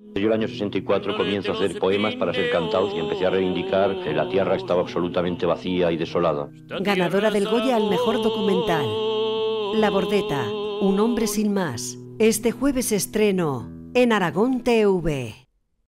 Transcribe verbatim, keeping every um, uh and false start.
Yo el año sesenta y cuatro comienzo a hacer poemas para ser cantados y empecé a reivindicar que la tierra estaba absolutamente vacía y desolada. Ganadora del Goya al mejor documental. La Bordeta, un hombre sin más. Este jueves estreno en Aragón T V.